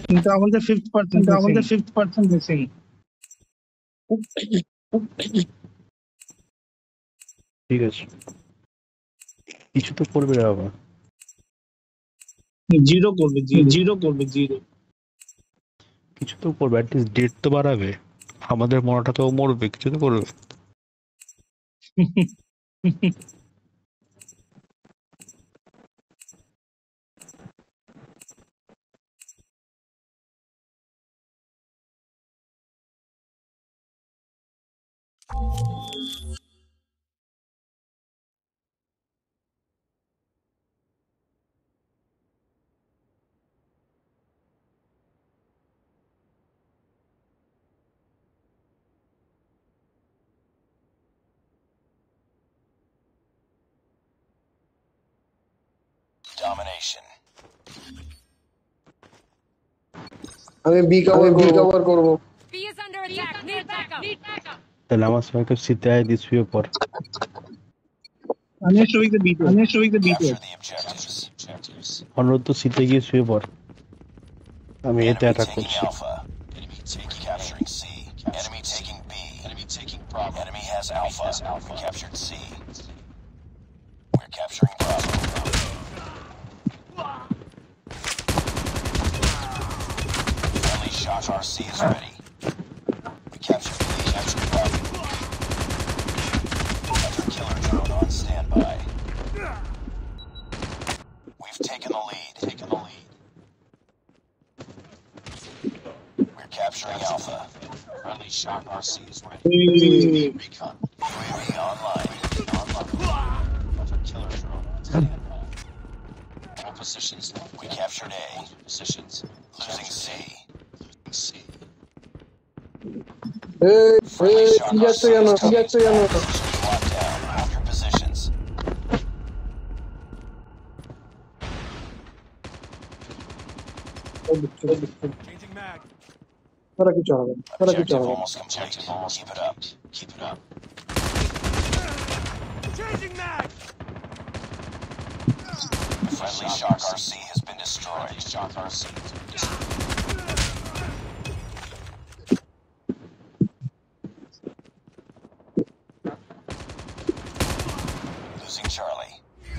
কিন্তু আমাদের 50% মিসিং। ঠিক আছে, কিছু তো করবে রে বাবা। জিরো করবে কিছু তো করবে, অ্যাটলিস্ট ডেট তো বাড়াবে। আমাদের মরাটা তো মরবে, কিছু তো করবে। Domination. আমি বি কভার করব। B is under attack. Need backup. তাহলে আমার সবাইকে শীতে আয় দিয়ে শুয়ে পড়। আমি সবাইকে দিতে Capture the objectives. অনুরোধ তো শীতে গিয়ে শুয়ে পড়, আমি এতে Enemy অ্যাটাক taking করছি। Alpha. Enemy capturing C. Enemy taking B. Enemy taking Bravo. Enemy has Alpha. We captured C. We're capturing Bravo. Friendly Shock RC is ready. We captured B. Captured Bravo. Hunter killer drone on standby. We've taken the lead. We're capturing Alpha. Friendly Shock RC is ready. Recon. UAV online. Hunter killer drone on standby. All positions. We captured A. Positions. Losing C. Friendly Shock RC is coming. Locked down. Hold your positions. Changing mag. তারা কিছু হবে না। Objective almost complete. Keep it up. Changing mag. Friendly Shock RC has been destroyed. Losing Charlie.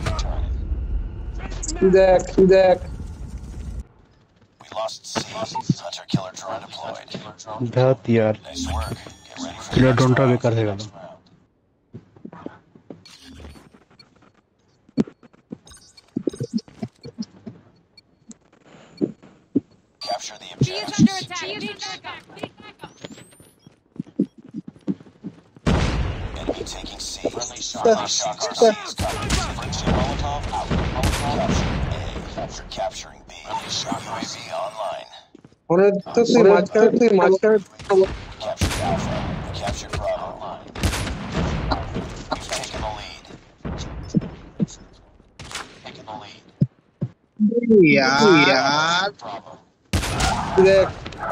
দেখ We lost C. Hunter killer drone deployed. ধ্যাত ইয়ার, Nice work. Get ready for the killer next ড্রোনটা round. বেকার হয়ে গেল। Capture the B is under objectives. attack. Need backup. Enemy taking C. Friendly Shock RC is coming. Friendly Molotov out. Capturing B. Shock UAV online. ওরে তো তুই মাঝখানে Captured Alpha. We captured Bravo. We've taken the lead. यार Bravo. দেখ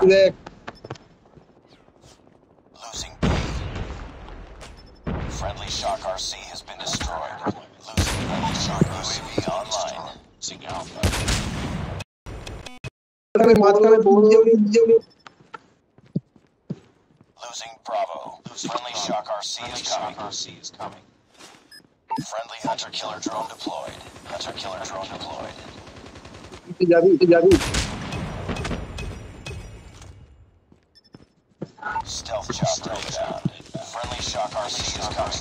Losing B. Friendly Shock RC has been destroyed. Losing Friendly Shock UAV online. Losing Alpha. মাঝখানে Losing Bravo. Friendly Shock RC is coming. Friendly Hunter killer drone deployed. যাবি Stealth chopper inbound. Friendly Shock RC is coming.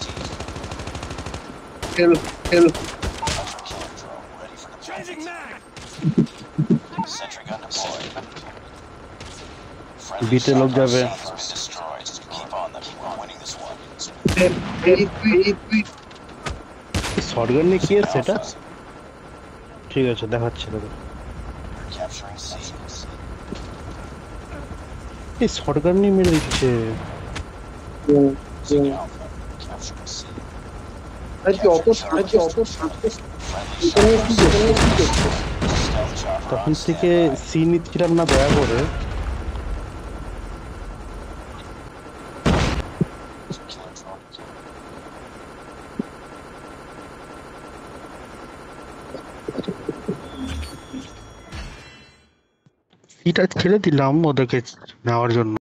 Hell Hunter killer drone ready for Changing deployment. mag. Sentry gun deployed. Friendly बीते लोग Shock जावे। RC has been destroyed. Keep on them. We're winning this one. Shotgun নিয়ে কি আছে এটা? ঠিক আছে, দেখাচ্ছি তোকে। We're capturing C. এই শটগান নিয়ে মেরে দিচ্ছে। Losing Alpha. Capturing C. আজকে অত Friendly Stealth chopper তখন on থেকে standby. সি নিচ্ছিলাম না দয়া করে। Killer drone deployed. এটা ছেড়ে দিলাম ওদেরকে নেওয়ার জন্য।